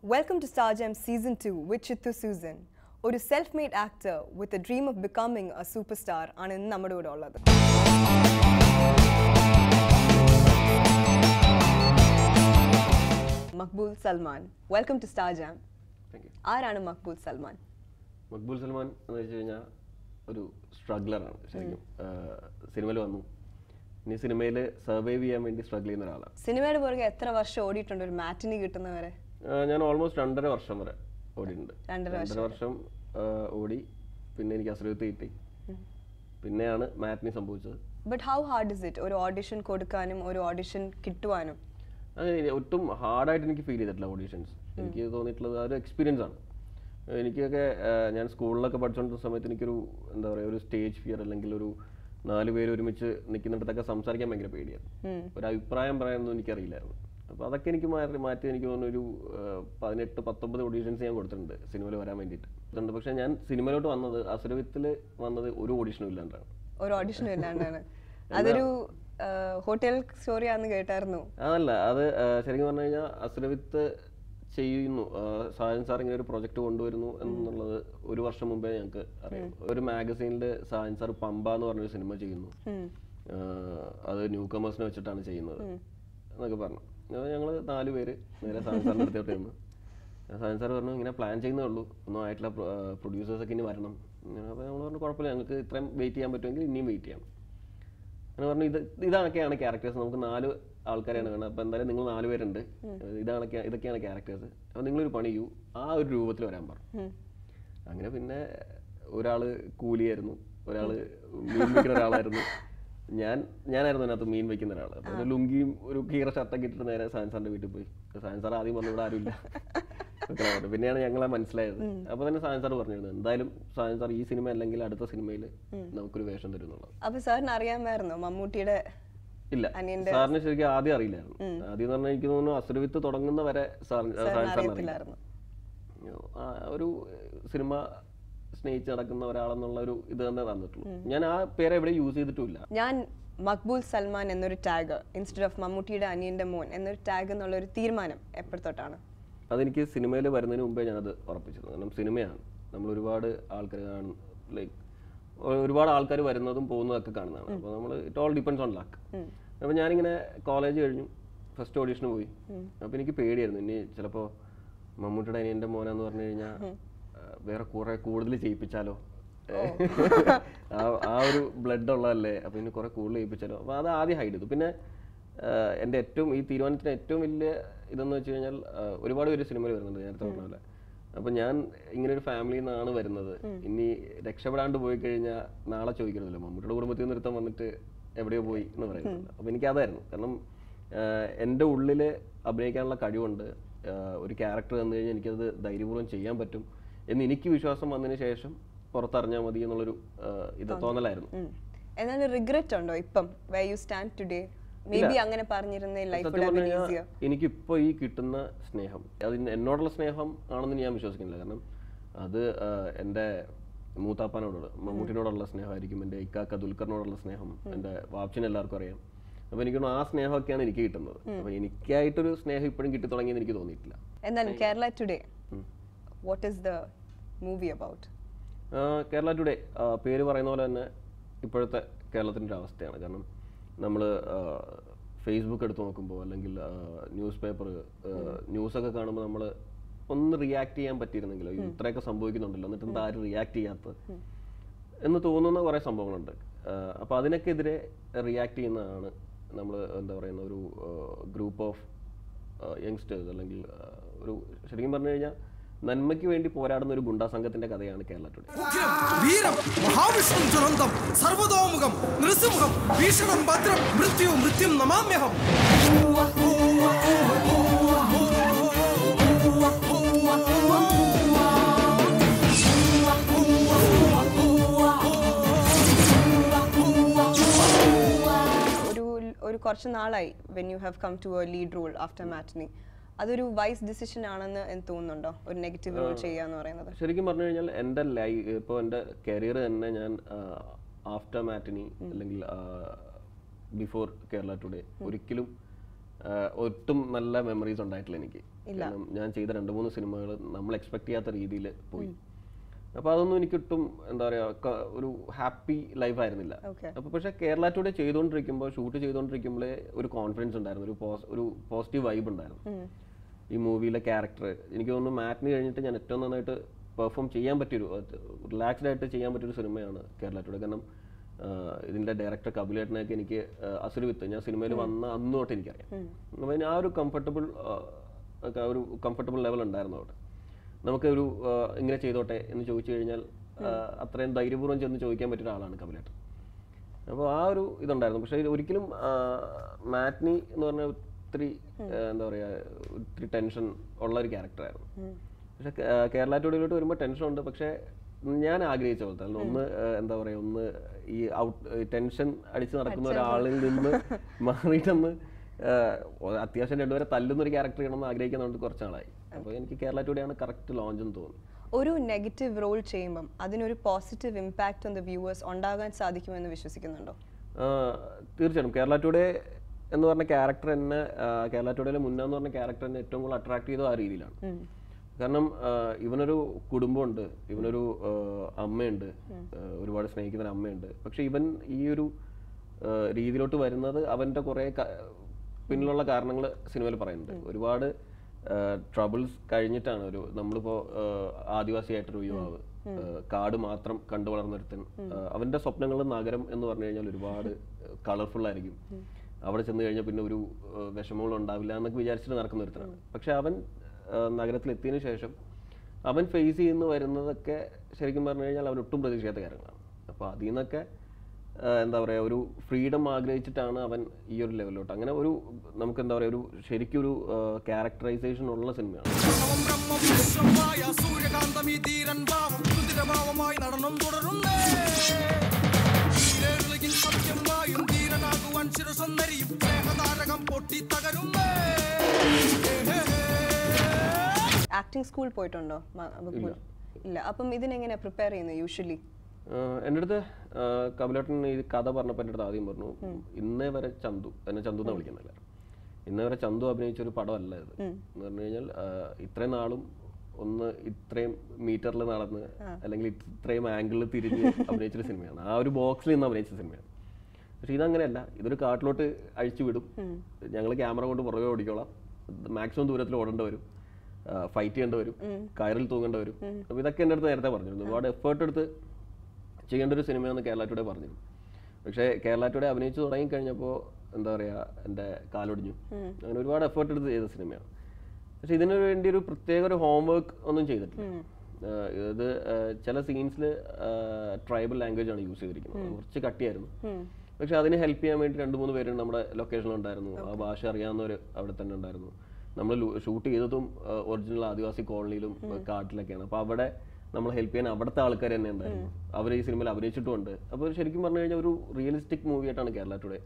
Welcome to Saajan Season 2 with Chittu Susan. ഒരു self-made actor with a dream of becoming a superstar ആണ് ഇന്ന് നമ്മുടെ കൂടെ ഉള്ളത്. Maqbool Salmaan. Welcome to Saajan. Thank you. ആരാണ് Maqbool Salmaan? Maqbool Salmaan എന്ന് വെച്ച് കഴിഞ്ഞാൽ ഒരു സ്ട്രഗ്ലറാണ് ശരിക്കും. സിനിമയിൽ വന്നു. ഇനി സിനിമയിൽ സർവൈവ് ചെയ്യാൻ വേണ്ടി സ്ട്രഗിൾ ചെയ്യുന്ന ഒരാളാണ്. സിനിമയുടെ പുറകെ എത്ര വർഷം ഓടിയിട്ടുണ്ട് ഒരു മാറ്റിനി കിട്ടുന്നവരെ? ഞാൻ ഓൾമോസ്റ്റ് 2.5 വർഷം വരെ ഓടിയിട്ടുണ്ട്. 2.5 വർഷം ഓടി. പിന്നെ എനിക്ക് അസുരവിത്ത് കിട്ടി. പിന്നെയാണ് മാറ്റിനി സംഭവിച്ചത്. But how hard is it ഒരു ഓഡിഷൻ കൊടുക്കാനും ഒരു ഓഡിഷൻ കിട്ടുവാനും? അങ്ങനെ ഒട്ടും ഹാർഡായിട്ട് എനിക്ക് ഫീൽ ചെയ്തിട്ടില്ല ഓഡീഷൻസ്. എനിക്ക് തോന്നിയിട്ടുള്ളത് ആ ഒരു എക്സ്പീരിയൻസ് ആണ്. എനിക്കൊക്കെ ഞാൻ സ്കൂളിലൊക്കെ പഠിച്ചുകൊണ്ടിരുന്ന സമയത്ത് എനിക്കൊരു എന്താ പറയുക ഒരു സ്റ്റേജ് ഫിയർ അല്ലെങ്കിൽ ഒരു 4 പേര് ഒരുമിച്ച് നിൽക്കുന്നിടത്തൊക്കെ സംസാരിക്കാൻ ഭയങ്കര പേടിയായിരുന്നു. ഒരു അഭിപ്രായം പറയാനൊന്നും എനിക്കറിയില്ലായിരുന്നു. അപ്പോൾ അതൊക്കെ എനിക്ക് മാറ്റി എനിക്ക് തോന്നുന്നു ഒരു 18-19 ഓഡീഷൻസ് ഞാൻ കൊടുത്തിട്ടുണ്ട് സിനിമയിൽ വരാൻ വേണ്ടിയിട്ട്. പക്ഷേ ഞാൻ സിനിമയിലോട്ട് വന്നത് അസുരവിത്തിൽ വന്നത് ഒരു ഓഡീഷനും ഇല്ലാണ്ടാണ്. ഒരു ഓഡീഷനും ഇല്ലാണ്ടാണ്. അതൊരു ഹോട്ടൽ സ്റ്റോറിയാന്ന് കേട്ടായിരുന്നു. അതല്ല, അത് ശരിക്കും പറഞ്ഞു കഴിഞ്ഞാൽ അസുരവിത്ത് ചെയ്യുന്നു. സാജൻ സാർ ഇങ്ങനെ ഒരു പ്രൊജക്ട് കൊണ്ടുവരുന്നു എന്നുള്ളത് 1 വർഷം മുമ്പേ ഞങ്ങൾക്ക് അറിയാം. ഒരു മാഗസീനിൽ സാജൻ സാർ പമ്പ എന്ന് പറഞ്ഞൊരു സിനിമ ചെയ്യുന്നു, അത് ന്യൂ കമേഴ്സിനെ വെച്ചിട്ടാണ് ചെയ്യുന്നത് എന്നൊക്കെ പറഞ്ഞു. ഞങ്ങൾ 4 പേര് നേരെ സാജൻ സാറിൻ്റെ അടുത്തോട്ട് ചെന്നു. സാജൻ സാർ പറഞ്ഞു ഇങ്ങനെ പ്ലാൻ ചെയ്യുന്നേ ഉള്ളൂ, ഒന്നും ആയിട്ടുള്ള പ്രൊഡ്യൂസേഴ്സൊക്കെ ഇനി വരണം. അപ്പോൾ നമ്മൾ പറഞ്ഞു കുഴപ്പമില്ല, ഞങ്ങൾക്ക് ഇത്രയും വെയിറ്റ് ചെയ്യാൻ പറ്റുമെങ്കിൽ ഇനിയും വെയിറ്റ് ചെയ്യാം എന്ന് പറഞ്ഞു. ഇതൊക്കെയാണ് ക്യാരക്ടേഴ്സ്, നമുക്ക് 4 ആൾക്കാരെയാണ് വേണം. അപ്പോൾ എന്തായാലും നിങ്ങൾ 4 പേരുണ്ട്, ഇതൊക്കെയാണ് ക്യാരക്ടേഴ്സ്, അപ്പോൾ നിങ്ങളൊരു പണി ചെയ്യൂ, ആ ഒരു രൂപത്തിൽ വരാൻ പറഞ്ഞു. അങ്ങനെ പിന്നെ ഒരാൾ കൂലിയായിരുന്നു, ഒരാൾ മീൻ വയ്ക്കുന്ന ഒരാളായിരുന്നു, ഞാനായിരുന്നു അതിനകത്ത് മീൻ വയ്ക്കുന്ന ഒരാൾ. അപ്പോൾ ഒരു ലുങ്കിയും ഒരു കീറ ഷർട്ടൊക്കെ ഇട്ടിട്ട് നേരെ സാജൻ സാറിൻ്റെ വീട്ടിൽ പോയി. സാജൻ സാർ ആദ്യം പറഞ്ഞു ഇവിടെ ആരുമില്ല. പിന്നെയാണ് ഞങ്ങളെ മനസ്സിലായത്. അപ്പോൾ തന്നെ സാജൻ സാർ പറഞ്ഞിരുന്നത് എന്തായാലും സാജൻ സാർ ഈ സിനിമ അല്ലെങ്കിൽ അടുത്ത സിനിമയിൽ നമുക്കൊരു വേഷം തരും എന്നുള്ളത്. അപ്പോൾ സാറിന് അറിയാമായിരുന്നു മമ്മൂട്ടിയുടെ? ഇല്ല, സാറിന് ശരിക്കും ആദ്യം അറിയില്ലായിരുന്നു. ആദ്യം എന്ന് പറഞ്ഞാൽ എനിക്ക് തോന്നുന്നു അസുരവിത്ത് തുടങ്ങുന്ന വരെ സാറിന് ഒരു സിനിമ സ്നേഹിച്ച് നടക്കുന്ന ഒരാളെന്നുള്ള ഒരു ഇത് തന്നെ തന്നിട്ടുള്ളൂ. ഞാൻ ആ പേര് എവിടെ യൂസ് ചെയ്തിട്ടുമില്ല. ഞാൻ മഖ്ബൂൽ സൽമാൻ എന്നൊരു ടാഗ് ഇൻസ്റ്റെഡ് ഓഫ് മമ്മൂട്ടിയുടെ അനിയന്റെ മോൻ എന്നൊരു ടാഗ് എന്നുള്ള ഒരു തീരുമാനം എപ്പോഴത്തൊട്ടാണ്? അതെനിക്ക് സിനിമയിൽ വരുന്നതിന് മുമ്പേ ഞാനത് ഉറപ്പിച്ചിരുന്നു. കാരണം സിനിമയാണ്, നമ്മൾ ഒരുപാട് ആൾക്കാർ കാണും, ലൈക്ക് ഒരുപാട് ആൾക്കാർ വരുന്നതും പോകുന്നതൊക്കെ കാണുന്നതാണ്. അപ്പോൾ നമ്മൾ it all depends on luck. അപ്പോൾ ഞാനിങ്ങനെ കോളേജ് കഴിഞ്ഞു, ഫസ്റ്റ് ഓഡീഷന് പോയി. അപ്പോൾ എനിക്ക് പേടിയായിരുന്നു ഇനി ചിലപ്പോൾ മമ്മൂട്ടിയുടെ അനിയൻ്റെ മോനാന്ന് പറഞ്ഞു കഴിഞ്ഞാൽ വേറെ കുറെ കൂടുതൽ ചെയ്യിപ്പിച്ചാലോ, ആ ഒരു ബ്ലഡ് ഉള്ളതല്ലേ, അപ്പോൾ ഇനി കുറെ കൂടുതൽ ചെയ്യിപ്പിച്ചാലോ. അപ്പോൾ അത് ആദ്യം ഹൈഡ് ചെയ്തു. പിന്നെ എൻ്റെ ഈ തീരുമാനത്തിന് ഏറ്റവും വലിയ ഇതെന്ന് വെച്ച് കഴിഞ്ഞാൽ ഒരുപാട് പേര് സിനിമയിൽ വരുന്നുണ്ട് നേരത്തെ പറഞ്ഞ പോലെ. അപ്പം ഞാൻ ഇങ്ങനെ ഒരു ഫാമിലിയിൽ നിന്നാണ് വരുന്നത്, ഇനി രക്ഷപ്പെടാണ്ട് പോയി കഴിഞ്ഞാൽ നാളെ ചോദിക്കരുതല്ലോ മമ്മൂട്ടിയുടെ കുടുംബത്തിൽ നിന്ന് ഒരുത്തം വന്നിട്ട് എവിടെയോ പോയി എന്ന് പറയുന്നത്. അപ്പോൾ എനിക്കതായിരുന്നു, കാരണം എൻ്റെ ഉള്ളിൽ അഭിനയിക്കാനുള്ള കഴിവുണ്ട്, ഒരു ക്യാരക്ടർ തന്നു കഴിഞ്ഞാൽ എനിക്കത് ധൈര്യപൂർവ്വം ചെയ്യാൻ പറ്റും എന്ന് എനിക്ക് വിശ്വാസം വന്നതിന് ശേഷം പുറത്തറിഞ്ഞാൽ മതി എന്നുള്ളൊരു ഇത് തോന്നലായിരുന്നു. എന്നാൽ റിഗ്രറ്റ് ഉണ്ടോ ഇപ്പം where you stand today? Maybe അങ്ങനെ പറഞ്ഞിരുന്നേ life would have been easier. എനിക്കിപ്പോൾ ഈ കിട്ടുന്ന സ്നേഹം അത് എന്നോടുള്ള സ്നേഹം ആണെന്ന് ഞാൻ വിശ്വസിക്കുന്നില്ല. കാരണം അത് എൻ്റെ മൂത്താപ്പാനോടുള്ള മമ്മൂട്ടിനോടുള്ള സ്നേഹമായിരിക്കും, എൻ്റെ ഇക്കാക്ക ദുൽഖറിനോടുള്ള സ്നേഹം, എൻ്റെ വാപ്ചിന് എല്ലാവർക്കും അറിയാം. അപ്പോൾ എനിക്ക് ആ സ്നേഹമൊക്കെയാണ് എനിക്ക് കിട്ടുന്നത്. അപ്പോൾ എനിക്കായിട്ടൊരു സ്നേഹം ഇപ്പോഴും കിട്ടി തുടങ്ങിയെന്ന് എനിക്ക് തോന്നിയിട്ടില്ല. എന്താണ് Kerala Today? What is the movie about? Kerala Today പേര് പറയുന്ന പോലെ തന്നെ ഇപ്പോഴത്തെ കേരളത്തിൻ്റെ ഒരു അവസ്ഥയാണ്. കാരണം നമ്മൾ ഫേസ്ബുക്ക് എടുത്ത് നോക്കുമ്പോൾ അല്ലെങ്കിൽ ന്യൂസ് പേപ്പർ ന്യൂസൊക്കെ കാണുമ്പോൾ നമ്മൾ ഒന്ന് റിയാക്ട് ചെയ്യാൻ പറ്റിയിരുന്നെങ്കിലോ, ഇത്രയൊക്കെ സംഭവിക്കുന്നുണ്ടല്ലോ എന്നിട്ട് എന്താ ആരും റിയാക്ട് ചെയ്യാത്തത് എന്ന് തോന്നുന്ന കുറേ സംഭവങ്ങളുണ്ട്. അപ്പോൾ അതിനൊക്കെതിരെ റിയാക്ട് ചെയ്യുന്നതാണ് നമ്മൾ എന്താ പറയുന്ന ഒരു ഗ്രൂപ്പ് ഓഫ് യങ്സ്റ്റേഴ്സ്, അല്ലെങ്കിൽ ഒരു ശരിക്കും പറഞ്ഞു കഴിഞ്ഞാൽ നന്മയ്ക്ക് വേണ്ടി പോരാടുന്ന ഒരു ഗുണ്ടാ സംഘത്തിന്റെ കഥയാണ് കേരള ടുഡേ. വീരം മഹാവിഷ്ണു ദുരന്തം സർവതോമുഖം നൃസിംഹം ഭീഷണം ഭദ്രം മൃത്യു മൃത്യും നമാമ്യഹം. ഒരു കുറച്ച് നാളായി when you have come to a lead role after matinee, അതൊരു വൈസ് ഡിസിഷൻ ആണെന്ന് എനിക്ക് തോന്നുന്നുണ്ടോ ഒരു നെഗറ്റീവ് റോൾ ചെയ്യാന്ന് പറയുന്നത്? ശരിക്കും പറഞ്ഞു കഴിഞ്ഞാൽ എൻ്റെ ലൈഫ് ഇപ്പോൾ എൻ്റെ കരിയർ തന്നെ ഞാൻ ആഫ്റ്റർ മാറ്റിനി അല്ലെങ്കിൽ ബിഫോർ കേരള ടുഡേ ഒരിക്കലും ഒട്ടും നല്ല മെമ്മറീസ് ഉണ്ടായിട്ടില്ല എനിക്ക്. കാരണം ഞാൻ ചെയ്ത 2-3 സിനിമകൾ നമ്മൾ എക്സ്പെക്ട് ചെയ്യാത്ത രീതിയിൽ പോയി. അപ്പോൾ അതൊന്നും എനിക്കൊട്ടും എന്താ പറയുക ഒരു ഹാപ്പി ലൈഫ് ആയിരുന്നില്ല. അപ്പോൾ പക്ഷേ കേരള ടുഡേ ചെയ്തുകൊണ്ടിരിക്കുമ്പോൾ ഷൂട്ട് ചെയ്തുകൊണ്ടിരിക്കുമ്പോഴേ ഒരു കോൺഫിഡൻസ് ഉണ്ടായിരുന്നു, ഒരു പോസിറ്റീവ് വൈബ് ഉണ്ടായിരുന്നു. ഈ മൂവിയിലെ ക്യാരക്ടർ എനിക്ക് തോന്നുന്നു മാറ്റിന് കഴിഞ്ഞിട്ട് ഞാൻ ഏറ്റവും നന്നായിട്ട് പെർഫോം ചെയ്യാൻ പറ്റിയൊരു റിലാക്സ്ഡ് ആയിട്ട് ചെയ്യാൻ പറ്റിയൊരു സിനിമയാണ് കേരള ടുഡേ. കാരണം ഇതിൻ്റെ ഡയറക്ടർ കപിലേട്ടനൊക്കെ എനിക്ക് അസുരവിത്ത് ഞാൻ സിനിമയിൽ വന്ന അന്ന് തൊട്ട് എനിക്കറിയാം. അപ്പോൾ ആ ഒരു കംഫർട്ടബിൾ ലെവൽ ഉണ്ടായിരുന്നു അവിടെ. നമുക്കൊരു ഇങ്ങനെ ചെയ്തോട്ടെ എന്ന് ചോദിച്ചു കഴിഞ്ഞാൽ അത്രയും ധൈര്യപൂർവ്വം ചെന്ന് ചോദിക്കാൻ പറ്റിയ ഒരാളാണ് കപിലേട്ടൻ. അപ്പോൾ ആ ഒരു ഇതുണ്ടായിരുന്നു. പക്ഷേ ഒരിക്കലും മാറ്റ്നി എന്ന് പറഞ്ഞാൽ ഒത്തിരി എന്താ പറയുക ഒത്തിരി ടെൻഷൻ ഉള്ള ഒരു ക്യാരക്ടറായിരുന്നു. പക്ഷേ കേരള ടുഡേയിലോട്ട് വരുമ്പോൾ ടെൻഷനുണ്ട്. പക്ഷേ ഞാൻ ആഗ്രഹിച്ച പോലത്തെ ഒന്ന് എന്താ പറയുക ഒന്ന് ഈ ടെൻഷൻ അടിച്ച് നടക്കുന്ന ഒരാളിൽ നിന്ന് മാറിയിട്ടൊന്ന് അത്യാവശ്യം രണ്ടുപേരെ തല്ലുന്നൊരു ക്യാരക്ടർ ചെയ്യണമെന്ന് ആഗ്രഹിക്കുന്നുണ്ട് കുറച്ച് നാളായി. അപ്പോൾ എനിക്ക് കേരള ടുഡേയാണ് കറക്റ്റ് ലോഞ്ച് എന്ന് തോന്നുന്നു. ഒരു നെഗറ്റീവ് റോൾ ചെയ്യുമ്പം അതിനൊരു positive impact on the viewers ഉണ്ടാകാൻ സാധിക്കുമെന്ന് വിശ്വസിക്കുന്നുണ്ടോ? തീർച്ചയായിട്ടും. കേരള ടുഡേ എന്ന് പറഞ്ഞ ക്യാരക്ടർ എന്നെ കേരള ടുഡേയിലെ മുന്നെന്ന് പറഞ്ഞ ക്യാരക്ടർ എന്നെ ഏറ്റവും കൂടുതൽ അട്രാക്ട് ചെയ്തത് ആ രീതിയിലാണ്. കാരണം ഇവനൊരു കുടുംബമുണ്ട്, ഇവനൊരു അമ്മയുണ്ട്, ഒരുപാട് സ്നേഹിക്കുന്ന ഒരു അമ്മയുണ്ട്. പക്ഷെ ഇവൻ ഈ ഒരു രീതിയിലോട്ട് വരുന്നത് അവൻ്റെ കുറേ പിന്നിലുള്ള കാരണങ്ങൾ സിനിമയിൽ പറയുന്നുണ്ട്. ഒരുപാട് ട്രബിൾസ് കഴിഞ്ഞിട്ടാണ് നമ്മളിപ്പോൾ ആദിവാസിയായിട്ടൊരു യുവാവ്, കാട് മാത്രം കണ്ടു വളർന്നൊരുത്തൻ, അവൻ്റെ സ്വപ്നങ്ങൾ നഗരം എന്ന് പറഞ്ഞു കഴിഞ്ഞാൽ ഒരുപാട് കളർഫുൾ ആയിരിക്കും. അവിടെ ചെന്ന് കഴിഞ്ഞാൽ പിന്നെ ഒരു വിഷമങ്ങളും ഉണ്ടാവില്ല എന്നൊക്കെ വിചാരിച്ചിട്ട് നടക്കുന്ന ഒരുത്തനാണ്. പക്ഷെ അവൻ നഗരത്തിലെത്തിയതിനു ശേഷം അവൻ ഫേസ് ചെയ്യുന്ന വരുന്നതൊക്കെ ശരിക്കും പറഞ്ഞു കഴിഞ്ഞാൽ അവൻ ഒട്ടും പ്രതീക്ഷിക്കാത്ത കാര്യങ്ങളാണ്. അപ്പോൾ അതിൽ നിന്നൊക്കെ എന്താ പറയുക ഒരു ഫ്രീഡം ആഗ്രഹിച്ചിട്ടാണ് അവൻ ഈ ഒരു ലെവലിലോട്ട് അങ്ങനെ ഒരു നമുക്ക് എന്താ പറയുക ഒരു ശരിക്കും ഒരു ക്യാരക്ടറൈസേഷൻ ഉള്ള സിനിമയാണ്. ആക്ടിംഗ് സ്കൂൾ പോയിട്ടുണ്ടോ? ഇല്ല. അപ്പം ഇതിനെങ്ങനെ പ്രിപ്പയർ ചെയ്യുന്നത് യൂഷ്വലി? എൻ്റെ അടുത്ത് കപിലേട്ടൻ ഈ കഥ പറഞ്ഞപ്പോൾ എൻ്റെ അടുത്ത് ആദ്യം പറഞ്ഞു, ഇന്നേ വരെ ചന്തു എന്നെ ചന്തു എന്ന് വിളിക്കുന്നില്ല, ഇന്നേ വരെ ചന്തു അഭിനയിച്ചൊരു പടമല്ല ഇത് എന്ന് പറഞ്ഞു കഴിഞ്ഞാൽ ഇത്രയും നാളും ഒന്ന് ഇത്രയും മീറ്ററിൽ നടന്ന് അല്ലെങ്കിൽ ഇത്രയും ആംഗിളിൽ തിരിഞ്ഞ് അഭിനയിച്ചൊരു സിനിമയാണ്, ആ ഒരു ബോക്സിൽ നിന്ന് അഭിനയിച്ച സിനിമയാണ്. പക്ഷെ ഇതങ്ങനെയല്ല, ഇതൊരു കാട്ടിലോട്ട് അഴിച്ചു വിടും, ഞങ്ങൾ ക്യാമറ കൊണ്ട് പുറകെ ഓടിക്കോളാം, മാക്സിമം ദൂരത്തിൽ ഓടേണ്ടി വരും, ഫൈറ്റ് ചെയ്യേണ്ടി വരും, കയറിൽ തൂങ്ങേണ്ടി വരും. അപ്പോൾ ഇതൊക്കെ എൻ്റെ അടുത്ത് നേരത്തെ പറഞ്ഞിരുന്നു. ഒരുപാട് എഫേർട്ട് എടുത്ത് ചെയ്യേണ്ട ഒരു സിനിമയെന്ന് കേരള ടുഡേ പറഞ്ഞിരുന്നു. പക്ഷേ കേരള ടുഡേ അഭിനയിച്ച് തുടങ്ങിക്കഴിഞ്ഞപ്പോൾ എന്താ പറയുക എൻ്റെ കാലൊടിഞ്ഞു. അങ്ങനെ ഒരുപാട് എഫേർട്ട് എടുത്ത് ചെയ്ത സിനിമയാണ്. പക്ഷെ ഇതിനു വേണ്ടി ഒരു പ്രത്യേക ഒരു ഹോംവർക്ക് ഒന്നും ചെയ്തിട്ടില്ല. ഇത് ചില സീൻസിൽ ട്രൈബൽ ലാംഗ്വേജ് ആണ് യൂസ് ചെയ്തിരിക്കുന്നത്, കുറച്ച് കട്ടിയായിരുന്നു. പക്ഷെ അതിന് ഹെൽപ്പ് ചെയ്യാൻ വേണ്ടി 2-3 പേര് നമ്മുടെ ലൊക്കേഷനിലുണ്ടായിരുന്നു, ആ ഭാഷ അറിയാവുന്നവർ അവിടെ തന്നെ ഉണ്ടായിരുന്നു. നമ്മൾ ഷൂട്ട് ചെയ്തതും ഒറിജിനൽ ആദിവാസി കോളനിയിലും കാട്ടിലൊക്കെയാണ്. അപ്പോൾ അവിടെ നമ്മൾ ഹെൽപ്പ് ചെയ്യാൻ അവിടുത്തെ ആൾക്കാർ തന്നെ ഉണ്ടായിരുന്നു, അവർ ഈ സിനിമയിൽ അഭിനയിച്ചിട്ടുമുണ്ട്. അപ്പോൾ ശരിക്കും പറഞ്ഞു കഴിഞ്ഞാൽ ഒരു റിയലിസ്റ്റിക് മൂവി ആയിട്ടാണ് കേരള ടുഡേ.